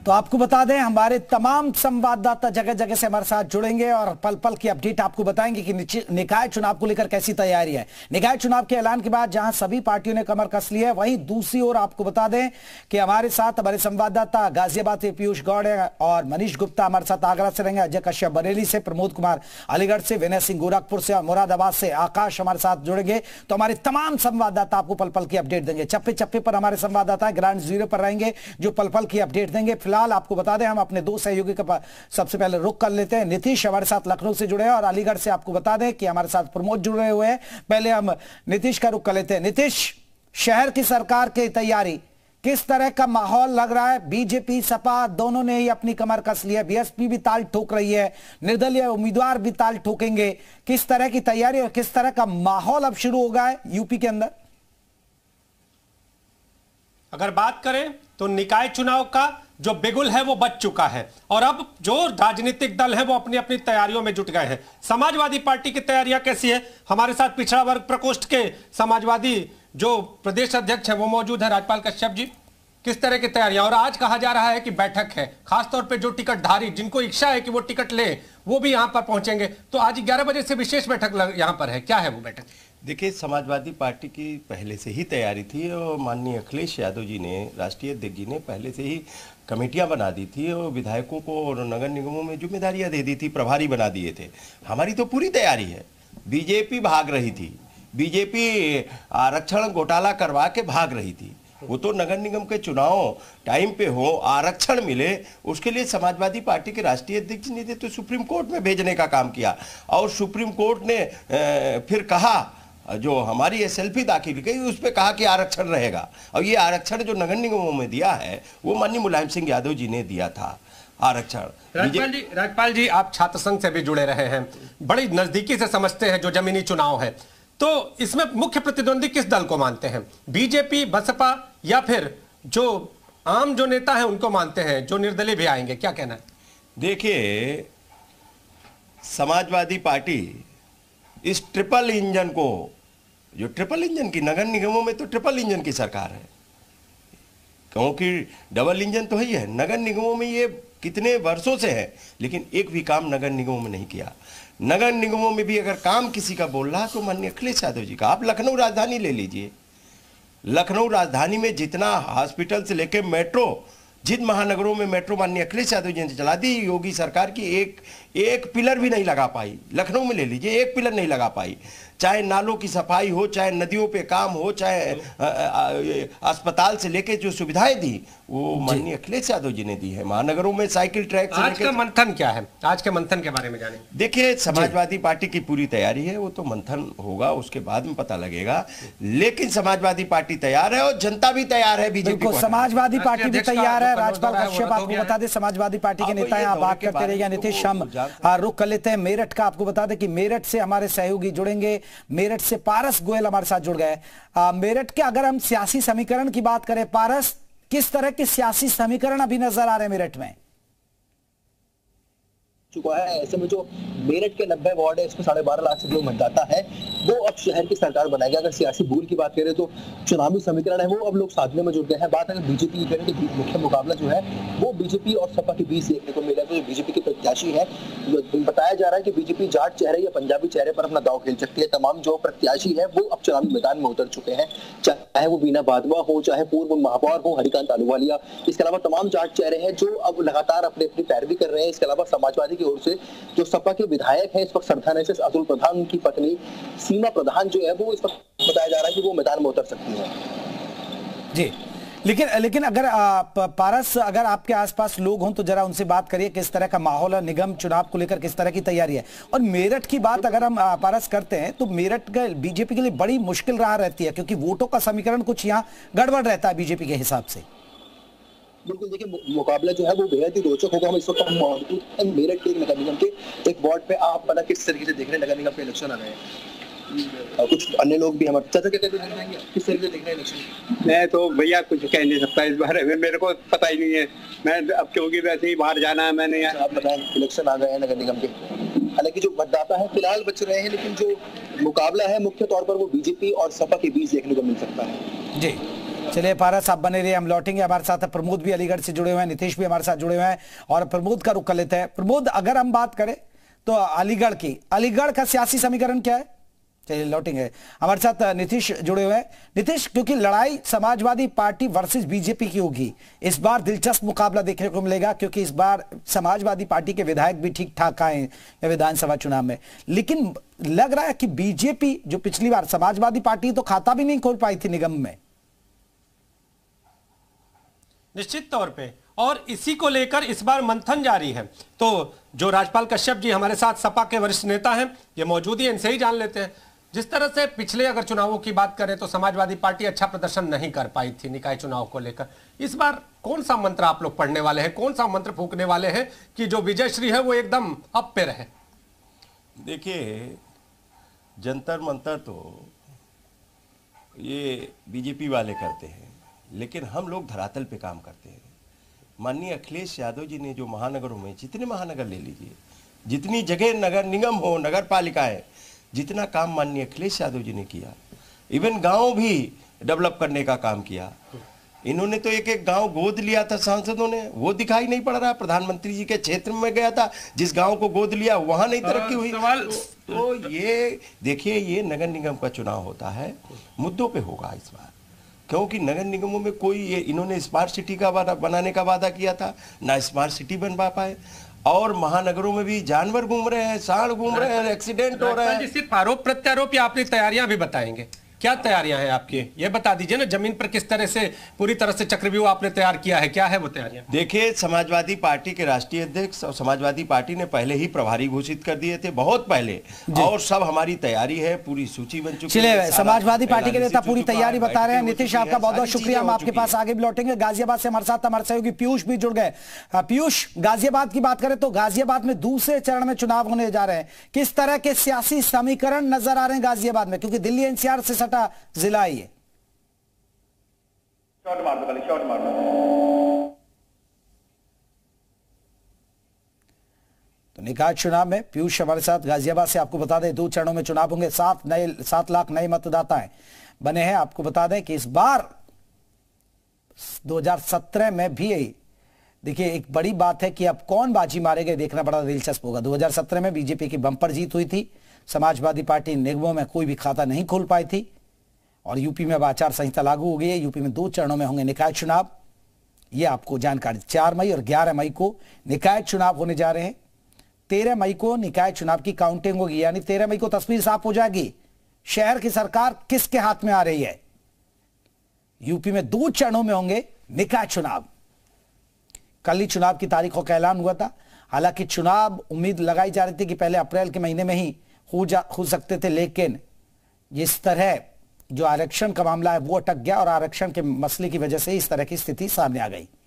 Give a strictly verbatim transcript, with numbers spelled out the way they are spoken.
तो आपको बता दें हमारे तमाम संवाददाता जगह जगह से हमारे साथ जुड़ेंगे और पल पल की अपडेट आपको बताएंगे कि निकाय चुनाव को लेकर कैसी तैयारी है। निकाय चुनाव के ऐलान के बाद जहां सभी पार्टियों ने कमर कस ली है, वहीं दूसरी ओर आपको बता दें कि हमारे साथ हमारे संवाददाता गाजियाबाद से पीयूष गौड़ है और मनीष गुप्ता हमारे साथ आगरा से रहेंगे, अजय कश्यप बरेली से, प्रमोद कुमार अलीगढ़ से, विनय सिंह गोरखपुर से और मुरादाबाद से आकाश हमारे साथ जुड़ेंगे। तो हमारे तमाम संवाददाता आपको पल पल की अपडेट देंगे। चप्पे चप्पे पर हमारे संवाददाता ग्राउंड जीरो पर रहेंगे जो पल पल की अपडेट देंगे। फिलहाल आपको बता दें हम अपने दो सहयोगी का सबसे पहले रुख कर लेते हैं। नीतीश हमारे साथ लखनऊ से जुड़े हैं और अलीगढ़ से आपको बता दें कि हमारे साथ प्रमोद जुड़े हुए हैं। पहले हम नीतीश का रुख कर लेते हैं। नीतीश, शहर की सरकार की तैयारी, किस तरह का माहौल लग रहा है? बीजेपी सपा दोनों ने ही अपनी कमर कस ली है, बीएसपी भी ताल ठोक रही है, निर्दलीय उम्मीदवार भी ताल ठोकेंगे। किस तरह की तैयारी और किस तरह का माहौल अब शुरू हो गया है यूपी के अंदर? अगर बात करें तो निकाय चुनाव का जो बिगुल है वो बच चुका है और अब जो राजनीतिक दल है वो अपनी अपनी तैयारियों में जुट गए हैं। समाजवादी पार्टी की तैयारियां कैसी है? हमारे साथ पिछड़ा वर्ग प्रकोष्ठ के समाजवादी जो प्रदेश अध्यक्ष है वो मौजूद है, राजपाल कश्यप जी। किस तरह की तैयारियां? और आज कहा जा रहा है कि बैठक है, खासतौर पे जो टिकटधारी जिनको इच्छा है कि वो टिकट ले वो भी यहां पर पहुंचेंगे। तो आज ग्यारह बजे से विशेष बैठक यहां पर है, क्या है वो बैठक? देखिए, समाजवादी पार्टी की पहले से ही तैयारी थी और माननीय अखिलेश यादव जी ने, राष्ट्रीय अध्यक्ष जी ने पहले से ही कमेटियां बना दी थी और विधायकों को और नगर निगमों में जिम्मेदारियां दे दी थी, प्रभारी बना दिए थे। हमारी तो पूरी तैयारी है। बीजेपी भाग रही थी, बीजेपी आरक्षण घोटाला करवा के भाग रही थी। वो तो नगर निगम के चुनाव टाइम पे हो, आरक्षण मिले, उसके लिए समाजवादी पार्टी के राष्ट्रीय अध्यक्ष ने तो सुप्रीम कोर्ट में भेजने का काम किया और सुप्रीम कोर्ट ने फिर कहा, जो हमारी एसएलपी दाखिल की उस पर कहा कि आरक्षण रहेगा। और ये आरक्षण जो नगर निगमों में दिया है वो माननीय मुलायम सिंह यादव जी ने दिया था आरक्षण। राजपाल जी, राजपाल जी आप छात्र संघ से भी जुड़े रहे हैं, बड़ी नजदीकी से समझते हैं जो जमीनी चुनाव है, तो इसमें मुख्य प्रतिद्वंदी किस दल को मानते हैं? बीजेपी, बसपा या फिर जो आम जो नेता है उनको मानते हैं, जो निर्दलीय भी आएंगे? क्या कहना है? देखिए, समाजवादी पार्टी इस ट्रिपल इंजन को, जो ट्रिपल इंजन की नगर निगमों में तो ट्रिपल इंजन की सरकार है, क्योंकि डबल इंजन तो ही है। नगर निगमों में ये कितने वर्षों से है, लेकिन एक भी काम नगर निगमों में नहीं किया। नगर निगमों में भी अगर काम किसी का बोल रहा तो माननीय अखिलेश यादव जी का। आप लखनऊ राजधानी ले लीजिए, लखनऊ राजधानी में जितना हॉस्पिटल से लेकर मेट्रो, जिन महानगरों में मेट्रो माननीय अखिलेश यादव जी ने चला दी, योगी सरकार की एक एक पिलर भी नहीं लगा पाई। लखनऊ में ले लीजिए, एक पिलर नहीं लगा पाई। चाहे नालों की सफाई हो, चाहे नदियों पे काम हो, चाहे अस्पताल से लेके जो सुविधाएं दी वो माननीय अखिलेश यादव जी ने दी है। महानगरों में साइकिल ट्रैक। आज का मंथन क्या है? आज के मंथन के बारे में जाने। देखिए, समाजवादी पार्टी की पूरी तैयारी है, वो तो मंथन होगा उसके बाद में पता लगेगा, लेकिन समाजवादी पार्टी तैयार है और जनता भी तैयार है। बीजेपी को समाजवादी पार्टी भी तैयार है। राजपाल कश्यप आपको बता दें समाजवादी पार्टी के नेता यहाँ बात करते रहिए। नीतीश, हम रुक कर लेते हैं मेरठ का। आपको बता दें कि मेरठ से हमारे सहयोगी जुड़ेंगे। मेरठ से पारस गोयल हमारे साथ जुड़ गए। मेरठ के अगर हम सियासी समीकरण की बात करें, पारस, किस तरह के सियासी समीकरण अभी नजर आ रहे हैं मेरठ में? चुका है। ऐसे में जो मेरठ के नब्बे वार्ड है, इसमें साढ़े बारह लाख से जो मतदाता है वो अब शहर की सरकार बनाएगा। अगर सियासी भूल की बात करें तो चुनावी समीकरण है वो अब लोग साधने में जुट गए हैं। बात अगर बीजेपी की करें तो मुख्य मुकाबला जो है वो बीजेपी और सपा के बीच देखने को मिला। तो जो बीजेपी के प्रत्याशी है, बताया जा रहा है कि बीजेपी जाट चेहरे या पंजाबी चेहरे पर अपना दाव खेल सकती है। तमाम जो प्रत्याशी है वो अब चुनावी मैदान में उतर चुके हैं, चाहे वो बीना बादवा हो, चाहे पूर्व महापौर हो हरिकांत अहलूवालिया। इसके अलावा तमाम जाट चेहरे हैं जो अब लगातार अपनी अपनी पैरवी कर रहे हैं। इसके अलावा समाजवादी ओर से जो सपा के विधायक हैं इस वक्त सरदार एस एस अतुल प्रधान की पत्नी सीमा प्रधान जो है वो इस वक्त बताया जा रहा है कि वो मैदान में उतर सकती है। जी, लेकिन लेकिन अगर आप, पारस, अगर आपके आसपास लोग हों तो जरा उनसे बात करिए किस तरह का माहौल है, निगम चुनाव को लेकर किस तरह की तैयारी है। और मेरठ की बात अगर हम पारस करते हैं तो मेरठ का बीजेपी के लिए बड़ी मुश्किल रहा रहती है, क्योंकि वोटों का समीकरण कुछ यहाँ गड़बड़ रहता है बीजेपी के हिसाब से। बिल्कुल, देखिए मुकाबला जो है वो बेहद ही रोचक होगा। हम इस वक्त मौजूद हैं मेरठ के नगर निगम के एक वार्ड पे। आप पता किस तरीके से देख रहे हैं नगर निगम के इलेक्शन आ रहे हैं, कुछ अन्य लोग भी हमारे चाचा क्या कहते हैं, किस तरीके से देख रहे हैं इलेक्शन? मैं तो भैया कुछ कह नहीं सकता इस बारे में, मेरे को पता ही नहीं है। मैं अब क्योंकि वैसे ही बाहर जाना है मैंने। आप बताएं, इलेक्शन आ गए हैं नगर निगम के, हालांकि जो मतदाता है फिलहाल बच रहे हैं, लेकिन जो मुकाबला है मुख्य तौर पर वो बीजेपी और सपा के बीच देखने को मिल सकता है। जी, चलिए पारस आप बने रहिए, हम लौटेंगे। हमारे साथ प्रमोद भी अलीगढ़ से जुड़े हुए हैं, नीतीश भी हमारे साथ जुड़े हुए हैं और प्रमोद का रुख कर लेते हैं। प्रमोद, अगर हम बात करें तो अलीगढ़ की, अलीगढ़ का सियासी समीकरण क्या है? चलिए लौटेंगे। हमारे साथ नीतीश जुड़े हुए हैं। नीतीश, क्योंकि लड़ाई समाजवादी पार्टी वर्सेस बीजेपी की होगी, इस बार दिलचस्प मुकाबला देखने को मिलेगा, क्योंकि इस बार समाजवादी पार्टी के विधायक भी ठीक ठाक आए हैं विधानसभा चुनाव में, लेकिन लग रहा है कि बीजेपी, जो पिछली बार समाजवादी पार्टी तो खाता भी नहीं खोल पाई थी निगम में, निश्चित तौर पे, और इसी को लेकर इस बार मंथन जारी है। तो जो राजपाल कश्यप जी हमारे साथ सपा के वरिष्ठ नेता हैं, ये मौजूद ही, इनसे ही जान लेते हैं। जिस तरह से पिछले अगर चुनावों की बात करें तो समाजवादी पार्टी अच्छा प्रदर्शन नहीं कर पाई थी निकाय चुनाव को लेकर, इस बार कौन सा मंत्र आप लोग पढ़ने वाले हैं, कौन सा मंत्र फूंकने वाले हैं कि जो विजय श्री है वो एकदम अप पे रहे? देखिए, जंतर मंतर तो ये बीजेपी वाले करते हैं, लेकिन हम लोग धरातल पे काम करते हैं। माननीय अखिलेश यादव जी ने जो महानगरों में, जितने महानगर ले लीजिए, जितनी जगह नगर निगम हो, नगर पालिकाएं, जितना काम माननीय अखिलेश यादव जी ने किया, इवन गांव भी डेवलप करने का काम किया। इन्होंने तो एक एक गांव गोद लिया था सांसदों ने, वो दिखाई नहीं पड़ रहा। प्रधानमंत्री जी के क्षेत्र में गया था, जिस गांव को गोद लिया वहां नहीं तरक्की हुई। तो, तो ये देखिए, ये नगर निगम का चुनाव होता है, मुद्दों पे होगा इस बार, क्योंकि नगर निगमों में कोई, ये इन्होंने स्मार्ट सिटी का वादा बनाने का वादा किया था, ना स्मार्ट सिटी बन पा पाए, और महानगरों में भी जानवर घूम रहे हैं, सांड घूम रहे हैं, एक्सीडेंट हो रहे हैं। सिर्फ आरोप प्रत्यारोप या अपनी तैयारियां भी बताएंगे? क्या तैयारियां हैं आपकी, ये बता दीजिए ना। जमीन पर किस तरह से पूरी तरह से चक्रव्यूह आपने तैयार किया है, क्या है वो तैयारियां? देखिए, समाजवादी पार्टी के राष्ट्रीय अध्यक्ष और समाजवादी पार्टी ने पहले ही प्रभारी घोषित कर दिए थे, बहुत पहले, और सब हमारी तैयारी है, पूरी सूची बन चुकी है। चलिए, समाजवादी पार्टी के नेता पूरी तैयारी बता रहे हैं। नीतीश, आपका बहुत बहुत शुक्रिया, हम आपके पास आगे भी लौटेंगे। गाजियाबाद से हमारे साथ हमारे सहयोगी पीयूष भी जुड़ गए। पीयूष, गाजियाबाद की बात करें तो गाजियाबाद में दूसरे चरण में चुनाव होने जा रहे हैं, किस तरह के सियासी समीकरण नजर आ रहे हैं गाजियाबाद में, क्योंकि दिल्ली एनसीआर से सटा जिला है? शॉट मार दो, शॉट मार दो। तो निकाय चुनाव में पीयूष हमारे साथ गाजियाबाद से। आपको बता दें, दो चरणों में चुनाव होंगे, सात नए सात लाख नए मतदाता बने हैं। आपको बता दें कि इस बार दो हज़ार सत्रह में भी, देखिए एक बड़ी बात है कि अब कौन बाजी मारेगा, देखना बड़ा दिलचस्प होगा। दो हज़ार सत्रह में बीजेपी की बंपर जीत हुई थी, समाजवादी पार्टी निगमों में कोई भी खाता नहीं खोल पाई थी, और यूपी में अब आचार संहिता लागू हो गई है। यूपी में दो चरणों में होंगे निकाय चुनाव, ये आपको जानकारी। चार मई और ग्यारह मई को निकाय चुनाव होने जा रहे हैं। तेरह मई को निकाय चुनाव की काउंटिंग होगी, यानी तेरह मई को तस्वीर साफ हो जाएगी शहर की सरकार किसके हाथ में आ रही है। यूपी में दो चरणों में होंगे निकाय चुनाव। कल ही चुनाव की तारीखों का ऐलान हुआ था। हालांकि चुनाव उम्मीद लगाई जा रही थी कि पहले अप्रैल के महीने में ही हो जा हो सकते थे, लेकिन जिस तरह जो आरक्षण का मामला है वो अटक गया, और आरक्षण के मसले की वजह से इस तरह की स्थिति सामने आ गई।